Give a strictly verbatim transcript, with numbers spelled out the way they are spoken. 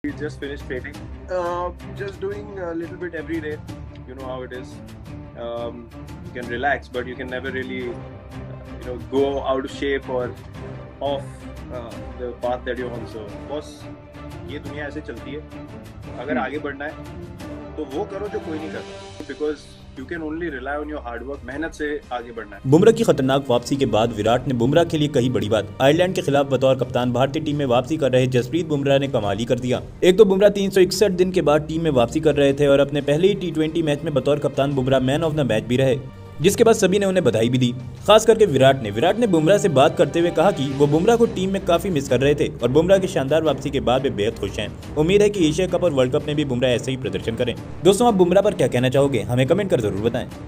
We just finished training. Uh, just doing a little bit every day. You know how it is. Um, you can relax, but you can never really, uh, you know, go out of shape or off uh, the path that you're on. So, boss, ये दुनिया ऐसे चलती है. अगर आगे बढ़ना है, तो वो करो जो कोई नहीं करता. Because you can only rely on your hard work. मेहनत से आगे बढ़ना है. बुमराह की खतरनाक वापसी के बाद विराट ने बुमराह के लिए कही बड़ी बात। आयरलैंड के खिलाफ बतौर कप्तान भारतीय टीम में वापसी कर रहे जसप्रीत बुमराह ने कमाल ही कर दिया। एक तो बुमराह तीन सौ इकसठ दिन के बाद टीम में वापसी कर रहे थे और अपने पहले ही टी ट्वेंटी मैच में बतौर कप्तान Bumrah man of the match भी रहे, जिसके बाद सभी ने उन्हें बधाई भी दी। खास करके विराट ने विराट ने बुमराह से बात करते हुए कहा कि वो बुमराह को टीम में काफी मिस कर रहे थे और बुमराह की शानदार वापसी के बाद वे बेहद खुश हैं। उम्मीद है कि एशिया कप और वर्ल्ड कप में भी बुमराह ऐसे ही प्रदर्शन करें। दोस्तों, आप बुमराह पर क्या कहना चाहोगे? हमें कमेंट कर जरूर बताएं।